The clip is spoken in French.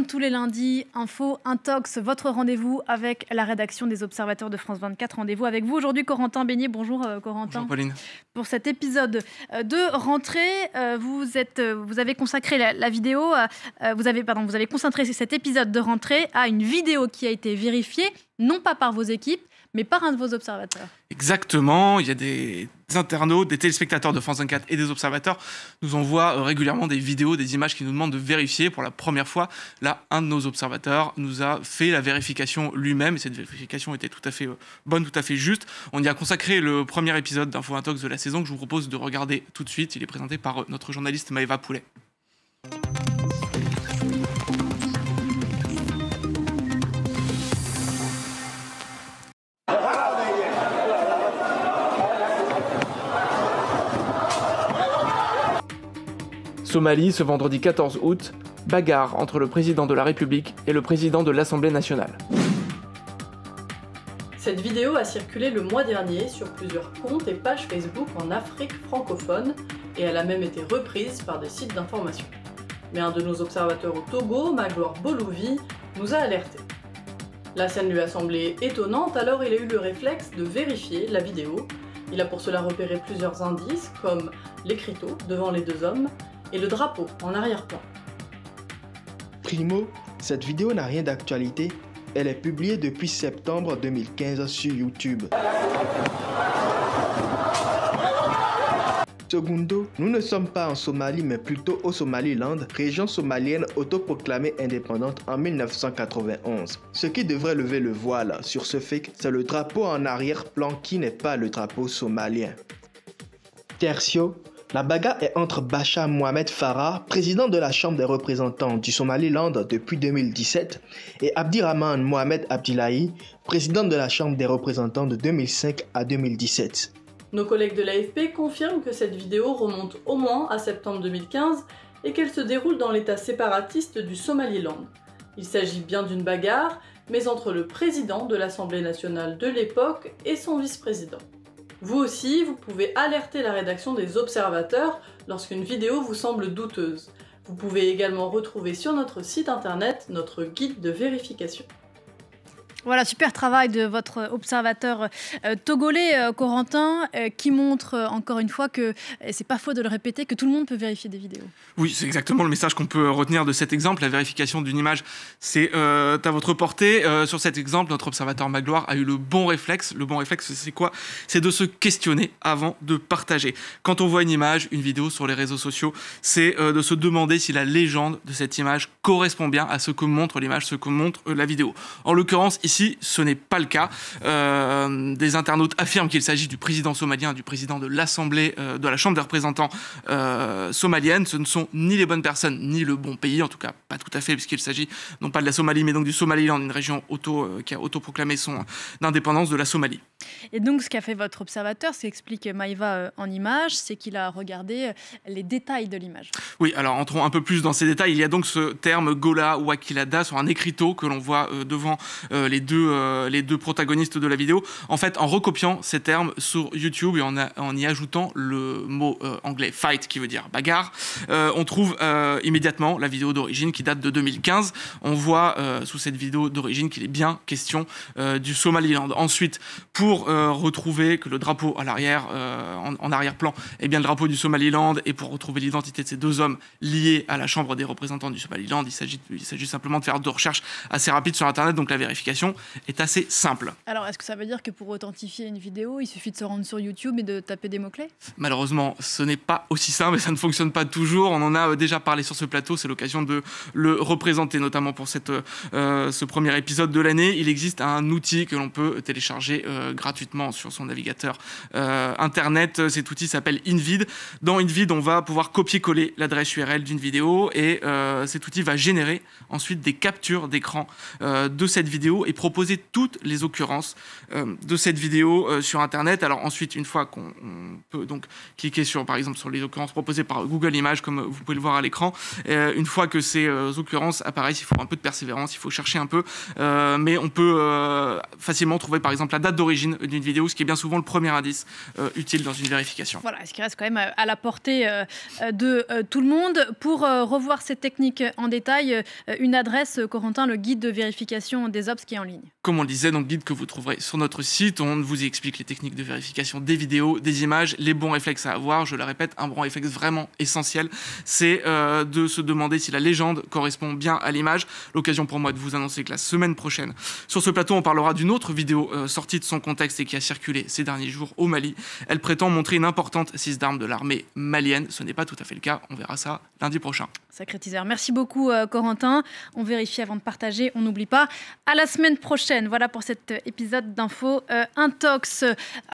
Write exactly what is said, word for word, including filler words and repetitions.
tous les lundis, Info, Intox, votre rendez-vous avec la rédaction des Observateurs de France vingt-quatre. Rendez-vous avec vous aujourd'hui, Corentin Beignet. Bonjour euh, Corentin. Bonjour Pauline. Pour cet épisode euh, de rentrée, euh, vous, êtes, euh, vous avez consacré la, la vidéo, euh, vous, avez, pardon, vous avez concentré cet épisode de rentrée à une vidéo qui a été vérifiée, non pas par vos équipes, mais par un de vos observateurs. Exactement, il y a des internautes, des téléspectateurs de France vingt-quatre et des observateurs nous envoient régulièrement des vidéos, des images qui nous demandent de vérifier. Pour la première fois, là, un de nos observateurs nous a fait la vérification lui-même, et cette vérification était tout à fait bonne, tout à fait juste. On y a consacré le premier épisode d'Info Intox de la saison que je vous propose de regarder tout de suite. Il est présenté par notre journaliste Maëva Poulet. Somalie, ce vendredi quatorze août, bagarre entre le président de la République et le président de l'Assemblée nationale. Cette vidéo a circulé le mois dernier sur plusieurs comptes et pages Facebook en Afrique francophone et elle a même été reprise par des sites d'information. Mais un de nos observateurs au Togo, Magloire Bolouvi, nous a alertés. La scène lui a semblé étonnante, alors il a eu le réflexe de vérifier la vidéo. Il a pour cela repéré plusieurs indices comme l'écriteau devant les deux hommes et le drapeau en arrière-plan. Primo, cette vidéo n'a rien d'actualité. Elle est publiée depuis septembre deux mille quinze sur YouTube. Segundo, nous ne sommes pas en Somalie mais plutôt au Somaliland, région somalienne autoproclamée indépendante en mille neuf cent quatre-vingt-onze. Ce qui devrait lever le voile sur ce fait, c'est le drapeau en arrière-plan qui n'est pas le drapeau somalien. Tertio, la bagarre est entre Bachar Mohamed Farah, président de la Chambre des représentants du Somaliland depuis deux mille dix-sept, et Abdirahman Mohamed Abdillahi, président de la Chambre des représentants de deux mille cinq à deux mille dix-sept. Nos collègues de l'A F P confirment que cette vidéo remonte au moins à septembre deux mille quinze et qu'elle se déroule dans l'état séparatiste du Somaliland. Il s'agit bien d'une bagarre, mais entre le président de l'Assemblée nationale de l'époque et son vice-président. Vous aussi, vous pouvez alerter la rédaction des Observateurs lorsqu'une vidéo vous semble douteuse. Vous pouvez également retrouver sur notre site internet notre guide de vérification. Voilà, super travail de votre observateur euh, togolais, euh, Corentin, euh, qui montre euh, encore une fois que, et c'est pas faux de le répéter, que tout le monde peut vérifier des vidéos. Oui, c'est exactement le message qu'on peut retenir de cet exemple. La vérification d'une image, c'est euh, à votre portée. Euh, sur cet exemple, notre observateur Magloire a eu le bon réflexe. Le bon réflexe, c'est quoi? C'est de se questionner avant de partager. Quand on voit une image, une vidéo sur les réseaux sociaux, c'est euh, de se demander si la légende de cette image correspond bien à ce que montre l'image, ce que montre euh, la vidéo. En l'occurrence, ici, ce n'est pas le cas. Euh, des internautes affirment qu'il s'agit du président somalien, du président de l'Assemblée, euh, de la Chambre des représentants euh, somalienne. Ce ne sont ni les bonnes personnes, ni le bon pays, en tout cas pas tout à fait, puisqu'il s'agit non pas de la Somalie, mais donc du Somaliland, une région auto, euh, qui a autoproclamé son indépendance de la Somalie. Et donc, ce qu'a fait votre observateur, ce qu'explique Maëva euh, en image, c'est qu'il a regardé les détails de l'image. Oui, alors entrons un peu plus dans ces détails. Il y a donc ce terme Gola Wakilada sur un écriteau que l'on voit euh, devant euh, les deux, euh, les deux protagonistes de la vidéo. En fait, en recopiant ces termes sur YouTube et en, a, en y ajoutant le mot euh, anglais fight, qui veut dire bagarre, euh, on trouve euh, immédiatement la vidéo d'origine qui date de deux mille quinze. On voit euh, sous cette vidéo d'origine qu'il est bien question euh, du Somaliland. Ensuite, pour euh, retrouver que le drapeau à l'arrière, euh, en, en arrière-plan, est bien le drapeau du Somaliland, et pour retrouver l'identité de ces deux hommes liés à la Chambre des représentants du Somaliland, il s'agit, il s'agit simplement de faire deux recherches assez rapides sur Internet, donc la vérification est assez simple. Alors, est-ce que ça veut dire que pour authentifier une vidéo, il suffit de se rendre sur YouTube et de taper des mots-clés? Malheureusement, ce n'est pas aussi simple et ça ne fonctionne pas toujours. On en a déjà parlé sur ce plateau, c'est l'occasion de le représenter, notamment pour cette, euh, ce premier épisode de l'année. Il existe un outil que l'on peut télécharger euh, gratuitement sur son navigateur euh, Internet. Cet outil s'appelle InVid. Dans InVid, on va pouvoir copier-coller l'adresse U R L d'une vidéo et euh, cet outil va générer ensuite des captures d'écran euh, de cette vidéo et proposer toutes les occurrences euh, de cette vidéo euh, sur Internet. Alors ensuite, une fois qu'on peut donc cliquer sur, par exemple, sur les occurrences proposées par Google Images, comme vous pouvez le voir à l'écran, euh, une fois que ces euh, occurrences apparaissent, il faut un peu de persévérance, il faut chercher un peu, euh, mais on peut euh, facilement trouver, par exemple, la date d'origine d'une vidéo, ce qui est bien souvent le premier indice euh, utile dans une vérification. Voilà, ce qui reste quand même à la portée euh, de euh, tout le monde. Pour euh, revoir cette technique en détail, euh, une adresse, Corentin, le guide de vérification des Obs qui est en ligne. Comme on le disait, donc guide que vous trouverez sur notre site, on vous y explique les techniques de vérification des vidéos, des images, les bons réflexes à avoir. Je le répète, un bon réflexe vraiment essentiel, c'est euh, de se demander si la légende correspond bien à l'image. L'occasion pour moi de vous annoncer que la semaine prochaine, sur ce plateau, on parlera d'une autre vidéo euh, sortie de son contexte et qui a circulé ces derniers jours au Mali. Elle prétend montrer une importante assise d'armes de l'armée malienne. Ce n'est pas tout à fait le cas, on verra ça lundi prochain. Sacré teaser. Merci beaucoup, euh, Corentin. On vérifie avant de partager, on n'oublie pas. À la semaine prochaine. Voilà pour cet épisode d'Info euh, Intox.